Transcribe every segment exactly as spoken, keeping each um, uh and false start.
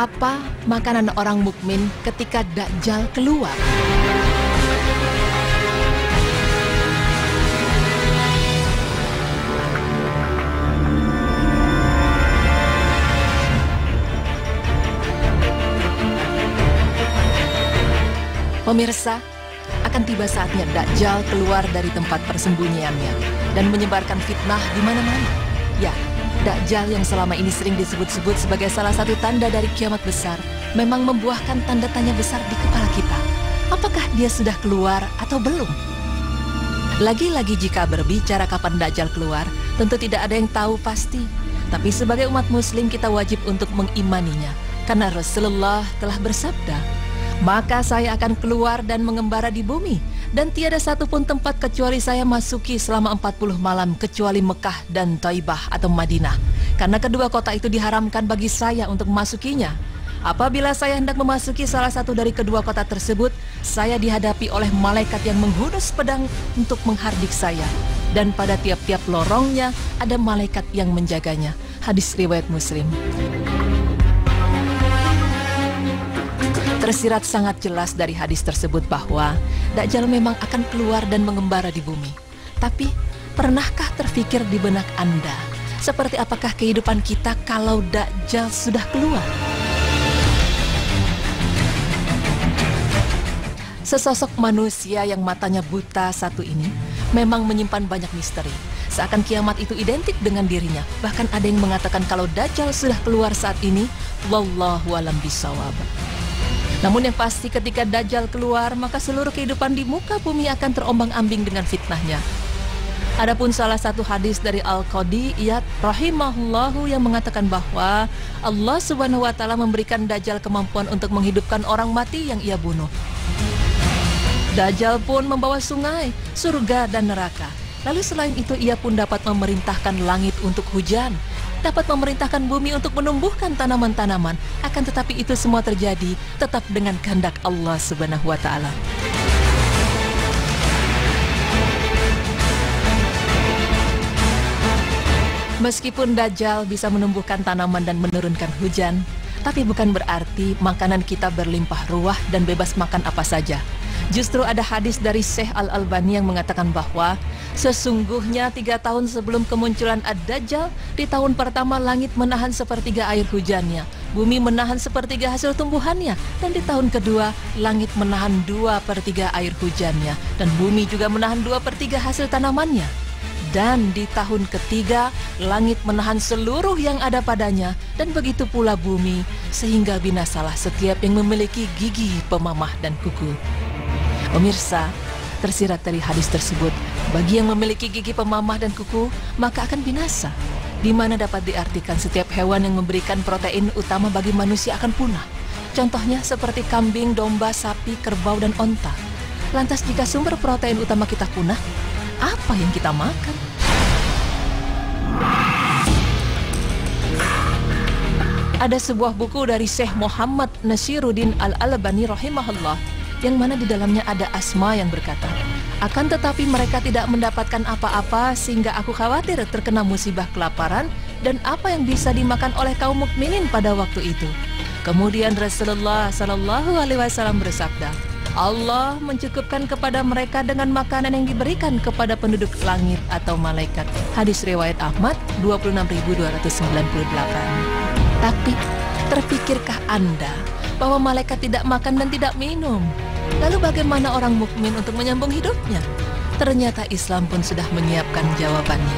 Apa makanan orang mukmin ketika Dajjal keluar? Pemirsa, akan tiba saatnya Dajjal keluar dari tempat persembunyiannya dan menyebarkan fitnah di mana-mana. Ya, Dajjal yang selama ini sering disebut-sebut sebagai salah satu tanda dari kiamat besar memang membuahkan tanda tanya besar di kepala kita. Apakah dia sudah keluar atau belum? Lagi-lagi jika berbicara kapan Dajjal keluar, tentu tidak ada yang tahu pasti. Tapi sebagai umat muslim kita wajib untuk mengimaninya, karena Rasulullah telah bersabda, "Maka saya akan keluar dan mengembara di bumi, dan tiada satupun tempat kecuali saya masuki selama empat puluh malam kecuali Mekah dan Taibah atau Madinah. Karena kedua kota itu diharamkan bagi saya untuk memasukinya. Apabila saya hendak memasuki salah satu dari kedua kota tersebut, saya dihadapi oleh malaikat yang menghunus pedang untuk menghardik saya. Dan pada tiap-tiap lorongnya ada malaikat yang menjaganya." Hadis riwayat Muslim. Tersirat sangat jelas dari hadis tersebut bahwa Dajjal memang akan keluar dan mengembara di bumi. Tapi, pernahkah terfikir di benak Anda, seperti apakah kehidupan kita kalau Dajjal sudah keluar? Sesosok manusia yang matanya buta satu ini memang menyimpan banyak misteri. Seakan kiamat itu identik dengan dirinya. Bahkan ada yang mengatakan kalau Dajjal sudah keluar saat ini, wallahu a'lam bishawab. Namun yang pasti ketika Dajjal keluar, maka seluruh kehidupan di muka bumi akan terombang-ambing dengan fitnahnya. Adapun salah satu hadis dari Al-Qadi Iyad rahimahullahu yang mengatakan bahwa Allah subhanahu wa ta'ala memberikan Dajjal kemampuan untuk menghidupkan orang mati yang ia bunuh. Dajjal pun membawa sungai, surga dan neraka. Lalu selain itu ia pun dapat memerintahkan langit untuk hujan, dapat memerintahkan bumi untuk menumbuhkan tanaman-tanaman. Akan tetapi itu semua terjadi tetap dengan kehendak Allah subhanahu wa ta'ala. Meskipun Dajjal bisa menumbuhkan tanaman dan menurunkan hujan, tapi bukan berarti makanan kita berlimpah ruah dan bebas makan apa saja. Justru ada hadis dari Syekh Al-Albani yang mengatakan bahwa sesungguhnya tiga tahun sebelum kemunculan Ad-Dajjal, di tahun pertama langit menahan sepertiga air hujannya, bumi menahan sepertiga hasil tumbuhannya, dan di tahun kedua langit menahan dua per tiga air hujannya, dan bumi juga menahan dua per tiga hasil tanamannya. Dan di tahun ketiga langit menahan seluruh yang ada padanya, dan begitu pula bumi, sehingga binasalah setiap yang memiliki gigi, pemamah dan kuku. Pemirsa, tersirat dari hadis tersebut, bagi yang memiliki gigi pemamah dan kuku, maka akan binasa. Di mana dapat diartikan setiap hewan yang memberikan protein utama bagi manusia akan punah. Contohnya seperti kambing, domba, sapi, kerbau, dan onta. Lantas jika sumber protein utama kita punah, apa yang kita makan? Ada sebuah buku dari Syekh Muhammad Nasiruddin Al-Albani rahimahullah, yang mana di dalamnya ada Asma yang berkata, "Akan tetapi mereka tidak mendapatkan apa-apa sehingga aku khawatir terkena musibah kelaparan dan apa yang bisa dimakan oleh kaum mukminin pada waktu itu." Kemudian Rasulullah Shallallahu Alaihi Wasallam bersabda, "Allah mencukupkan kepada mereka dengan makanan yang diberikan kepada penduduk langit atau malaikat." Hadis riwayat Ahmad dua puluh enam ribu dua ratus sembilan puluh delapan. Tapi terpikirkah Anda bahwa malaikat tidak makan dan tidak minum? Lalu bagaimana orang mukmin untuk menyambung hidupnya? Ternyata Islam pun sudah menyiapkan jawabannya.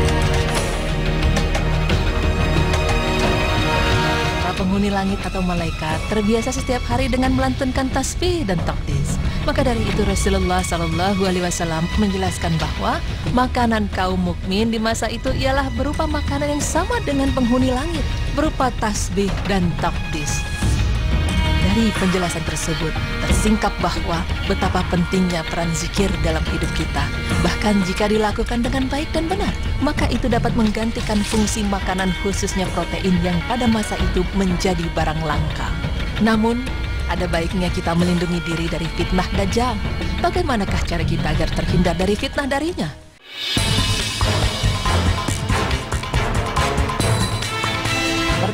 Para penghuni langit atau malaikat terbiasa setiap hari dengan melantunkan tasbih dan takdis. Maka dari itu Rasulullah Shallallahu Alaihi Wasallam menjelaskan bahwa makanan kaum mukmin di masa itu ialah berupa makanan yang sama dengan penghuni langit, berupa tasbih dan takdis. Dari penjelasan tersebut tersingkap bahwa betapa pentingnya peran zikir dalam hidup kita. Bahkan jika dilakukan dengan baik dan benar, maka itu dapat menggantikan fungsi makanan khususnya protein yang pada masa itu menjadi barang langka. Namun, ada baiknya kita melindungi diri dari fitnah Dajjal. Bagaimanakah cara kita agar terhindar dari fitnah darinya?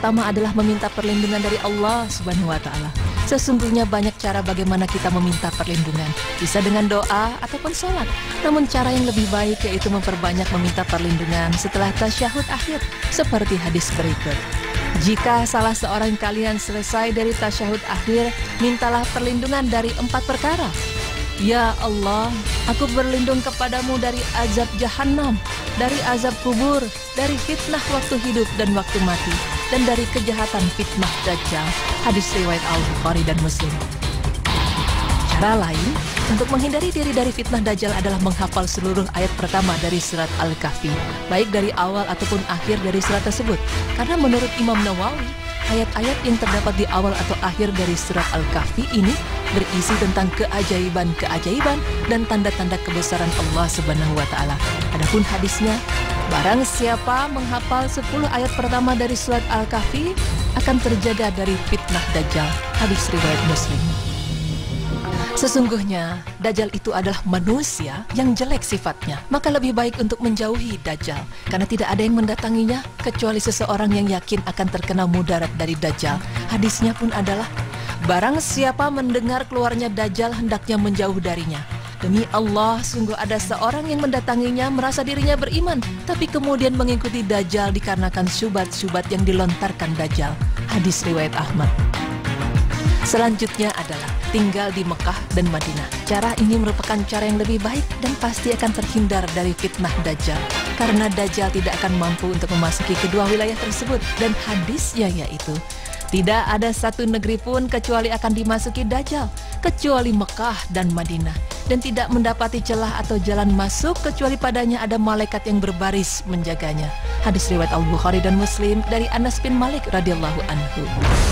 pertama adalah meminta perlindungan dari Allah Subhanahu wa Ta'ala. Sesungguhnya banyak cara bagaimana kita meminta perlindungan, bisa dengan doa ataupun sholat. Namun cara yang lebih baik yaitu memperbanyak meminta perlindungan setelah tasyahud akhir, seperti hadis berikut. Jika salah seorang kalian selesai dari tasyahud akhir, mintalah perlindungan dari empat perkara. Ya Allah, aku berlindung kepadamu dari azab Jahannam, dari azab kubur, dari fitnah waktu hidup dan waktu mati, dan dari kejahatan fitnah Dajjal. Hadis riwayat Al-Bukhari dan Muslim. Cara lain untuk menghindari diri dari fitnah Dajjal adalah menghafal seluruh ayat pertama dari surat Al-Kahfi, baik dari awal ataupun akhir dari surat tersebut. Karena menurut Imam Nawawi, ayat-ayat yang terdapat di awal atau akhir dari surat Al-Kahfi ini berisi tentang keajaiban-keajaiban dan tanda-tanda kebesaran Allah Subhanahu wa Ta'ala. Adapun hadisnya, barang siapa menghafal sepuluh ayat pertama dari surat Al-Kahfi akan terjaga dari fitnah Dajjal. Hadis riwayat Muslim. Sesungguhnya Dajjal itu adalah manusia yang jelek sifatnya, maka lebih baik untuk menjauhi Dajjal, karena tidak ada yang mendatanginya kecuali seseorang yang yakin akan terkena mudarat dari Dajjal. Hadisnya pun adalah, barang siapa mendengar keluarnya Dajjal hendaknya menjauh darinya. Demi Allah, sungguh ada seorang yang mendatanginya merasa dirinya beriman, tapi kemudian mengikuti Dajjal dikarenakan syubhat-syubhat yang dilontarkan Dajjal. Hadis riwayat Ahmad. Selanjutnya adalah tinggal di Mekah dan Madinah. Cara ini merupakan cara yang lebih baik dan pasti akan terhindar dari fitnah Dajjal, karena Dajjal tidak akan mampu untuk memasuki kedua wilayah tersebut. Dan hadisnya yaitu, tidak ada satu negeri pun kecuali akan dimasuki Dajjal, kecuali Mekah dan Madinah, dan tidak mendapati celah atau jalan masuk kecuali padanya ada malaikat yang berbaris menjaganya. Hadis riwayat Al-Bukhari dan Muslim dari Anas bin Malik radhiyallahu anhu.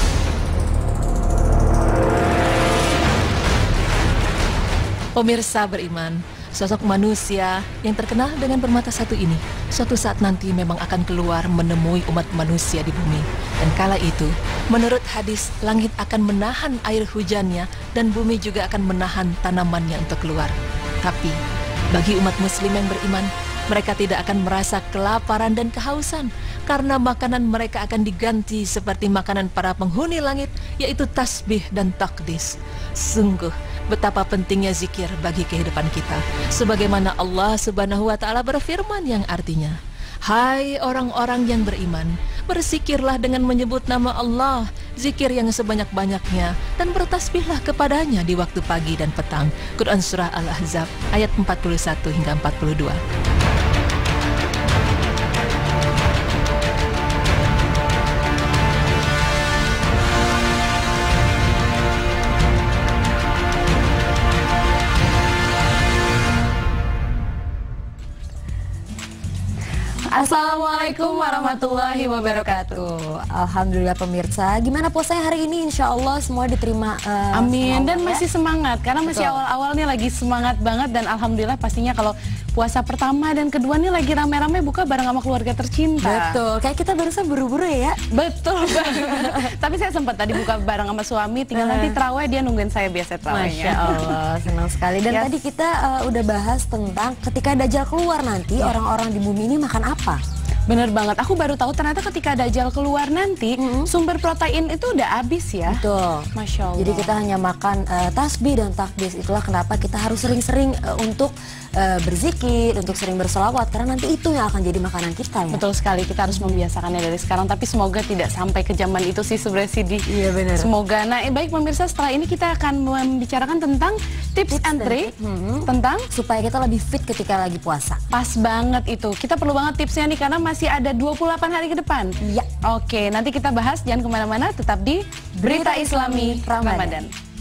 Pemirsa beriman, sosok manusia yang terkenal dengan bermata satu ini suatu saat nanti memang akan keluar menemui umat manusia di bumi. Dan kala itu, menurut hadis, langit akan menahan air hujannya dan bumi juga akan menahan tanamannya untuk keluar. Tapi, bagi umat muslim yang beriman, mereka tidak akan merasa kelaparan dan kehausan, karena makanan mereka akan diganti seperti makanan para penghuni langit, yaitu tasbih dan takdis. Sungguh, betapa pentingnya zikir bagi kehidupan kita. Sebagaimana Allah Subhanahu wa Ta'ala berfirman yang artinya, hai orang-orang yang beriman, berzikirlah dengan menyebut nama Allah, zikir yang sebanyak-banyaknya, dan bertasbihlah kepadanya di waktu pagi dan petang. Quran Surah Al-Ahzab ayat empat puluh satu hingga empat puluh dua. Assalamualaikum warahmatullahi wabarakatuh. Alhamdulillah pemirsa, gimana puasanya hari ini? Insya Allah semua diterima. Uh, Amin. Dan ya? masih semangat karena masih awal-awal nih lagi semangat banget, dan alhamdulillah pastinya kalau puasa pertama dan kedua nih lagi rame-rame buka bareng sama keluarga tercinta. Betul. Kayak kita barusan buru-buru ya. Betul banget. Tapi saya sempat tadi buka bareng sama suami, tinggal uh. nanti terawih dia nungguin saya biasa terawihnya. Masya Allah, senang sekali. Dan yes. tadi kita uh, udah bahas tentang ketika Dajjal keluar nanti orang-orang yeah. di bumi ini makan apa? Bener banget, aku baru tahu ternyata ketika Dajjal keluar nanti mm-hmm. sumber protein itu udah habis ya. Betul. Masya Allah. Jadi kita hanya makan uh, tasbih dan takdis. Itulah kenapa kita harus sering-sering uh, untuk uh, berzikir, untuk sering bersolawat, karena nanti itu yang akan jadi makanan kita ya. Betul sekali, kita harus membiasakannya dari sekarang. Tapi semoga tidak sampai ke zaman itu sih sebenarnya Sidi. Iya benar. Semoga. Nah eh, baik pemirsa, setelah ini kita akan membicarakan tentang tips, tips and trick hmm. tentang supaya kita lebih fit ketika lagi puasa. Pas banget itu. Kita perlu banget tipsnya nih karena masih ada dua puluh delapan hari ke depan. Iya. Oke, nanti kita bahas, jangan kemana-mana, tetap di Berita Islami Ramadan.